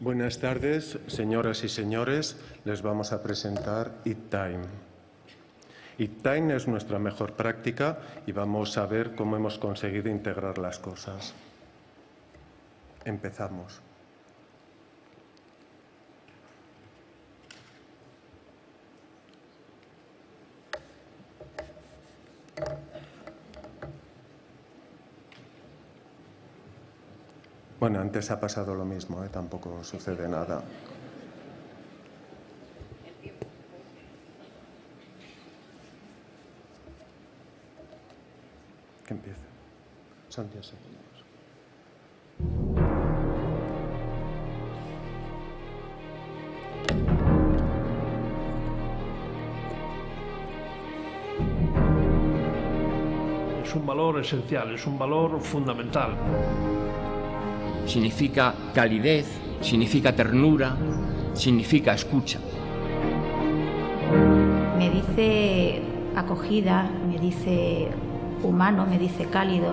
Buenas tardes, señoras y señores. Les vamos a presentar Eat Time. Eat Time es nuestra mejor práctica y vamos a ver cómo hemos conseguido integrar las cosas. Empezamos. Bueno, antes ha pasado lo mismo, tampoco sucede nada. Que empiece. Son 10 segundos. Es un valor esencial, es un valor fundamental. Significa calidez, significa ternura, significa escucha. Me dice acogida, me dice humano, me dice cálido.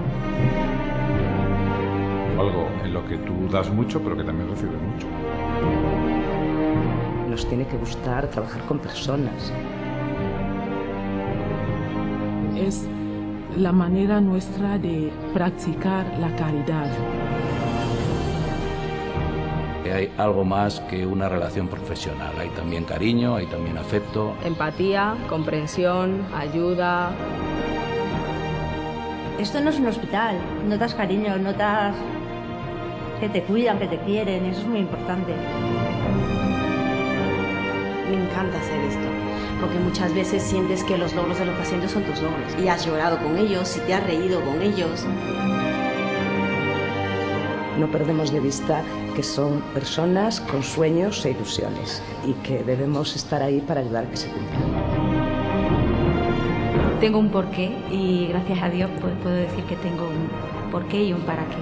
Algo en lo que tú das mucho, pero que también recibes mucho. Nos tiene que gustar trabajar con personas. Es la manera nuestra de practicar la caridad. Hay algo más que una relación profesional. Hay también cariño, hay también afecto. Empatía, comprensión, ayuda. Esto no es un hospital. Notas cariño, notas que te cuidan, que te quieren. Eso es muy importante. Me encanta hacer esto, porque muchas veces sientes que los logros de los pacientes son tus logros. Y has llorado con ellos, y te has reído con ellos. No perdemos de vista que son personas con sueños e ilusiones y que debemos estar ahí para ayudar a que se cumplan. Tengo un porqué y gracias a Dios puedo decir que tengo un porqué y un para qué.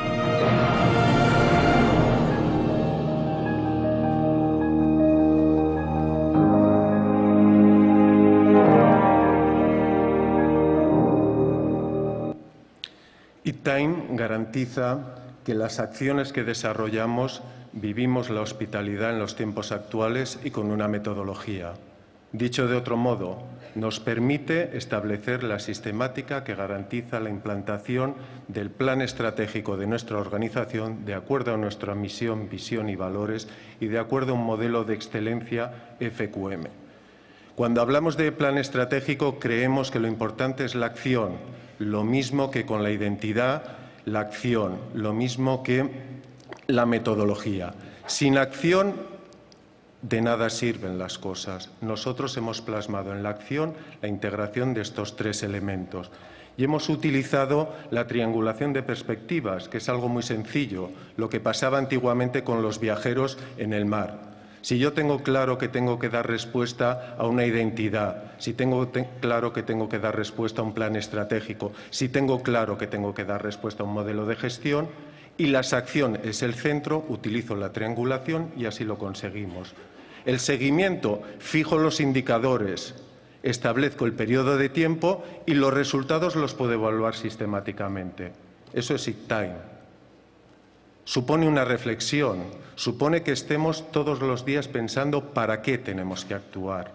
Eat Time garantiza que las acciones que desarrollamos vivimos la hospitalidad en los tiempos actuales y con una metodología. Dicho de otro modo, nos permite establecer la sistemática que garantiza la implantación del plan estratégico de nuestra organización de acuerdo a nuestra misión, visión y valores y de acuerdo a un modelo de excelencia FQM. Cuando hablamos de plan estratégico, creemos que lo importante es la acción, lo mismo que con la identidad, la acción, lo mismo que la metodología. Sin acción, de nada sirven las cosas. Nosotros hemos plasmado en la acción la integración de estos tres elementos. Y hemos utilizado la triangulación de perspectivas, que es algo muy sencillo, lo que pasaba antiguamente con los viajeros en el mar. Si yo tengo claro que tengo que dar respuesta a una identidad, si tengo claro que tengo que dar respuesta a un plan estratégico, si tengo claro que tengo que dar respuesta a un modelo de gestión y la acción es el centro, utilizo la triangulación y así lo conseguimos. El seguimiento, fijo los indicadores, establezco el periodo de tiempo y los resultados los puedo evaluar sistemáticamente. Eso es Eat Time. Supone una reflexión, supone que estemos todos los días pensando para qué tenemos que actuar.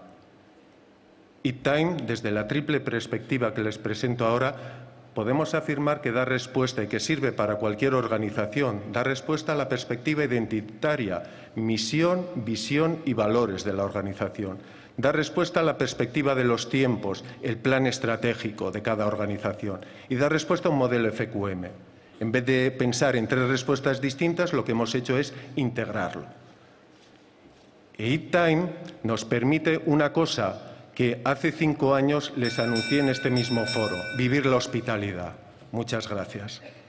Eat Time, desde la triple perspectiva que les presento ahora, podemos afirmar que da respuesta y que sirve para cualquier organización, da respuesta a la perspectiva identitaria, misión, visión y valores de la organización. Da respuesta a la perspectiva de los tiempos, el plan estratégico de cada organización y da respuesta a un modelo FQM. En vez de pensar en tres respuestas distintas, lo que hemos hecho es integrarlo. Eat Time nos permite una cosa que hace 5 años les anuncié en este mismo foro, vivir la hospitalidad. Muchas gracias.